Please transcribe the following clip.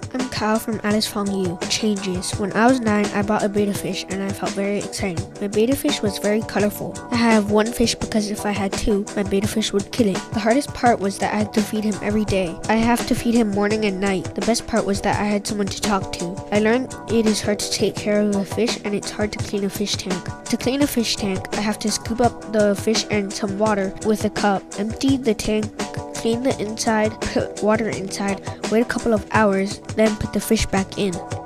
I'm Kyle from Alice Fong Yu. Changes. When I was 9, I bought a betta fish and I felt very excited. My betta fish was very colorful. I have one fish because if I had two, my betta fish would kill it. The hardest part was that I had to feed him every day. I have to feed him morning and night. The best part was that I had someone to talk to. I learned it is hard to take care of a fish and it's hard to clean a fish tank. To clean a fish tank, I have to scoop up the fish and some water with a cup, empty the tank, clean the inside, put water inside, wait a couple of hours, then put the fish back in.